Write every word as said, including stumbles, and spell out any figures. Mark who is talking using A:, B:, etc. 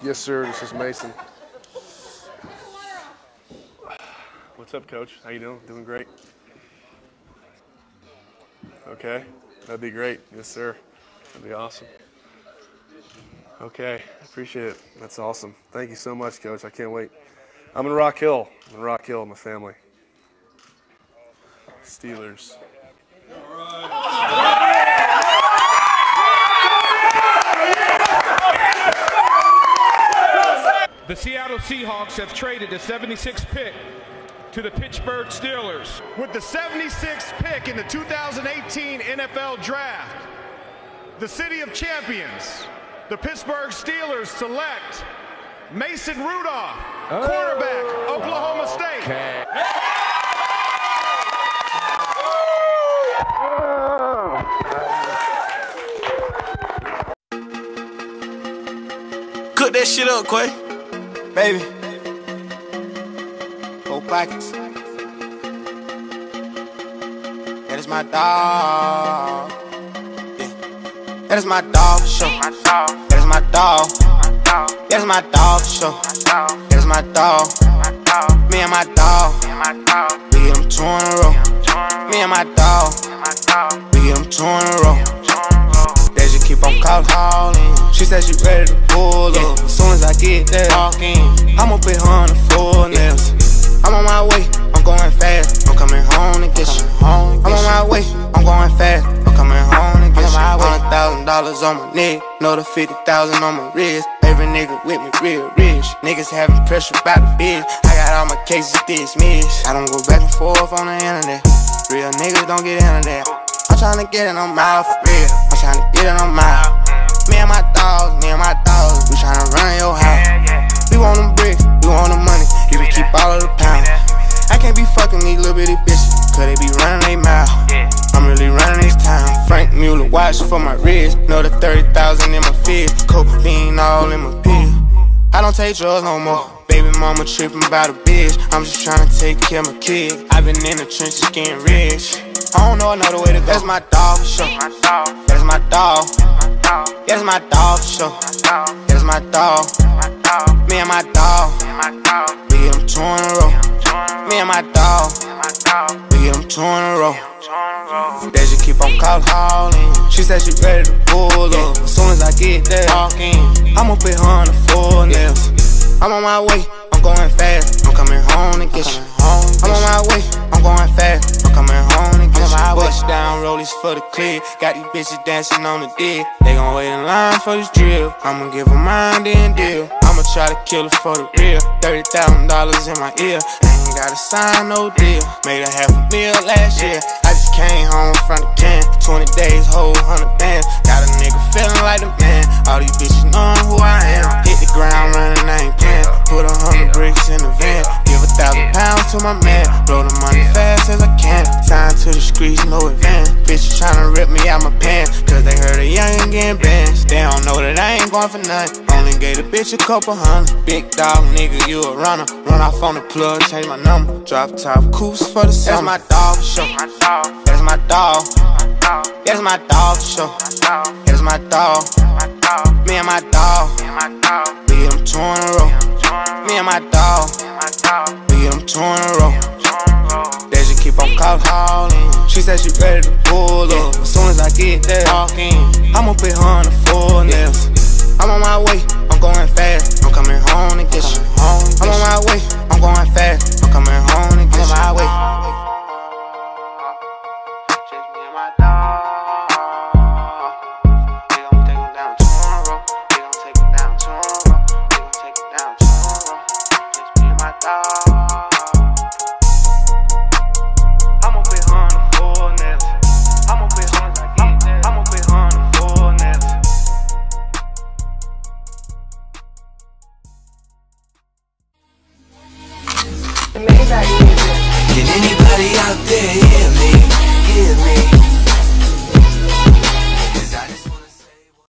A: Yes, sir. This is Mason. What's up, Coach? How you doing? Doing great? Okay. That'd be great. Yes, sir. That'd be awesome. Okay. Appreciate it. That's awesome. Thank you so much, Coach. I can't wait. I'm in Rock Hill. I'm in Rock Hill with my family. Steelers.
B: All right.
C: The Seattle Seahawks have traded the seventy-sixth pick to the Pittsburgh Steelers.
D: With the seventy-sixth pick in the two thousand eighteen N F L Draft, the City of Champions, the Pittsburgh Steelers select Mason Rudolph, oh. quarterback, Oklahoma State.
C: Okay.
E: Cook that shit up, Quay. Baby. Four pockets. That is my dog. Yeah. That is my dog, show. That is my dog. That is my dog, show. That is my dog. Me and my dog. We get them two in a row. Me and my dog. We get them two in a row. They just keep on calling. She said she ready to pull up. As soon as I get there, walk in, I'ma put her on the floor nails. I'm on my way, I'm going fast. I'm coming home to get you. I'm on my way, I'm going fast. I'm coming home to get you. Hundred thousand dollars on my neck, another fifty thousand on my wrist. Every nigga with me real rich. Niggas having pressure about the bitch. I got all my cases dismissed. I don't go back and forth on the internet. Real niggas don't get into that. I'm tryna get it on my for real. I'm tryna get it on my. Me and my dogs, me and my dogs, we tryna run your house. We want them bricks, we want the money, you can keep all of the pounds. I can't be fucking these little bitty bitches, cause they be running they mouth. I'm really running this town. Frank Mueller watch for my wrist, another thirty thousand in my fist. Cocaine all in my pills. I don't take drugs no more. Baby mama tripping about a bitch. I'm just tryna take care of my kid. I've been in the trenches getting rich. I don't know another way to go. That's my dog for sure. That's my dog. That's my dog for sure. That's my dog. Me and my dog. We get them two in a row. Me and my dog. We get them two in a row. They just keep on calling. She said she ready to pull up. As soon as I get there, walk in, I'ma put her on the floor nails. I'm on my way, I'm going fast. I'm coming home to get you. I'm on my way, I'm going fast. I'm coming home to get you. Bust down rollies for the clip. Got these bitches dancing on the dick. They gon' wait in line for this drill. I'ma give her mine, then deal. I'ma try to kill her for the real. Thirty thousand dollars in my ear. I ain't gotta sign no deal. Made a half a meal last year. I just came home from the can. Twenty days, whole hundred bands. Got a nigga feeling like a man. All these bitches knowing who I am. Hit the ground running, I ain't playing. Put a hundred bricks in the van. Give a thousand pounds to my man. Blow the money fast as I can. Sign to the streets, no advance. Bitches tryna rip me out my pants, cause they heard a youngin' getting bands. They don't know that I ain't going for nothing. Only gave the bitch a couple hundred. Big dog nigga, you a runner. Run off on the plug, change my number. Drop top coops for the summer. That's my dog for sure. That's my dog. That's my dog for sure. That's my dog. Me and my dog. We get them two in a row. Me and my dog. We get them two in a row. They just keep on calling. She said she ready to pull up. As soon as I get there, walk in, I'ma put her on the floor nails. I'm on my way, I'm going fast. I'm coming home to get you. I'm on my way, I'm going fast. I'm coming home to get you. I'm on my way. Just me and my dog. We gon' take it down tomorrow. We gon' take it down tomorrow. We gon' take it down tomorrow. Just me and my dog. I'ma put her on the floor nails. I'ma put her on the I'ma put her on the floor nails.
F: Can anybody out there hear me? Hear me?